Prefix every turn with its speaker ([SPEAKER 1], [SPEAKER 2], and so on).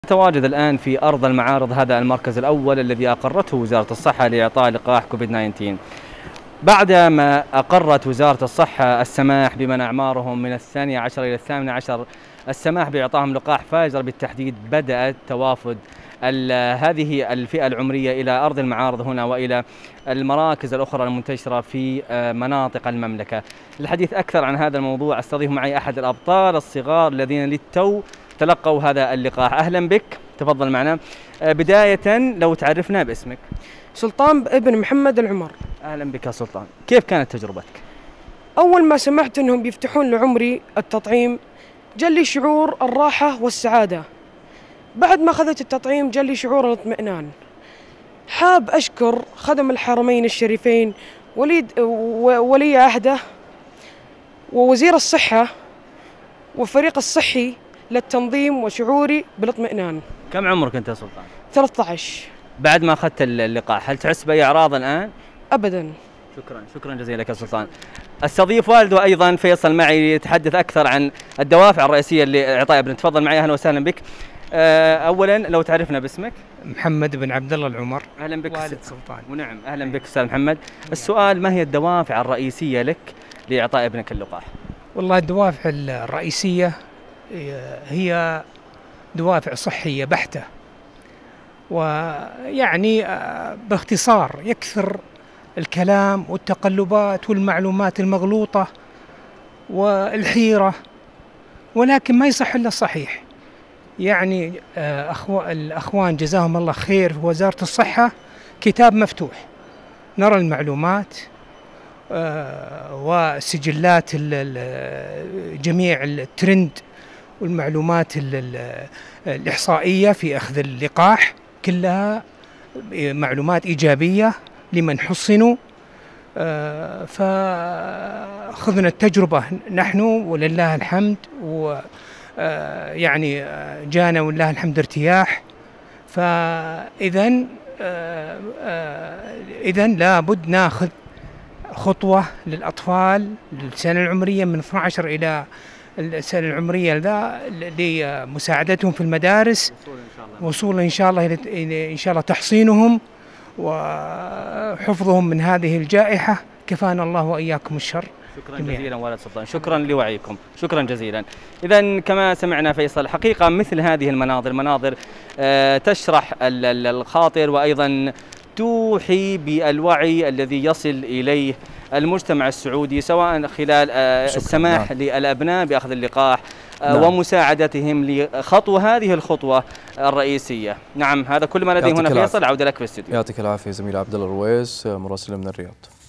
[SPEAKER 1] تواجد الآن في أرض المعارض هذا المركز الأول الذي أقرته وزارة الصحة لإعطاء لقاح كوفيد-19. بعدما أقرت وزارة الصحة السماح بمن أعمارهم من 12 إلى 18 السماح بإعطائهم لقاح فايزر بالتحديد، بدأت توافد هذه الفئة العمرية إلى أرض المعارض هنا وإلى المراكز الأخرى المنتشرة في مناطق المملكة. للحديث أكثر عن هذا الموضوع أستضيف معي أحد الأبطال الصغار الذين للتو تلقوا هذا اللقاح. أهلا بك، تفضل معنا. بداية لو تعرفنا باسمك.
[SPEAKER 2] سلطان ابن محمد العمر.
[SPEAKER 1] أهلا بك يا سلطان، كيف كانت تجربتك؟
[SPEAKER 2] أول ما سمعت أنهم بيفتحون لعمري التطعيم جلي شعور الراحة والسعادة. بعد ما أخذت التطعيم جلي شعور الاطمئنان. حاب أشكر خدم الحرمين الشريفين ولي عهده ووزير الصحة والفريق الصحي للتنظيم وشعوري بالاطمئنان.
[SPEAKER 1] كم عمرك أنت يا سلطان؟
[SPEAKER 2] 13.
[SPEAKER 1] بعد ما أخذت اللقاح هل تحس بأي أعراض الآن؟
[SPEAKER 2] أبدا.
[SPEAKER 1] شكرا جزيلا لك يا سلطان. استضيف والده أيضا فيصل معي يتحدث أكثر عن الدوافع الرئيسية لإعطاء ابنه. تفضل معي، أهلا وسهلا بك. أولا لو تعرفنا باسمك.
[SPEAKER 3] محمد بن عبد الله العمر.
[SPEAKER 1] أهلا بك
[SPEAKER 3] والد سلطان.
[SPEAKER 1] ونعم، أهلا بك أستاذ محمد. السؤال: ما هي الدوافع الرئيسية لك لإعطاء ابنك اللقاح؟
[SPEAKER 3] والله الدوافع الرئيسية هي دوافع صحية بحتة، ويعني باختصار يكثر الكلام والتقلبات والمعلومات المغلوطة والحيرة، ولكن ما يصح إلا الصحيح. يعني الأخوان جزاهم الله خير في وزارة الصحة كتاب مفتوح، نرى المعلومات وسجلات جميع الترند والمعلومات الإحصائية في أخذ اللقاح، كلها معلومات إيجابية لمن حصنوا. فأخذنا التجربة نحن ولله الحمد، يعني جانا ولله الحمد ارتياح. فإذن لابد ناخذ خطوة للأطفال للسنة العمرية من 12 إلى السنة العمرية لمساعدتهم في المدارس، وصولا إن شاء الله تحصينهم وحفظهم من هذه الجائحة. كفانا الله وإياكم الشر.
[SPEAKER 1] شكرا جزيلا والد سلطان، شكرا لوعيكم، شكرا جزيلا. إذا كما سمعنا فيصل، حقيقة مثل هذه المناظر تشرح الخاطر وأيضا توحي بالوعي الذي يصل إليه المجتمع السعودي، سواء خلال السماح للأبناء بأخذ اللقاح ومساعدتهم لخطو هذه الخطوة الرئيسية. نعم، هذا كل ما لدي هنا. فيصل، عودة لك في الاستوديو.
[SPEAKER 4] يعطيك العافية زميل عبد الله الرويس، مراسل من الرياض.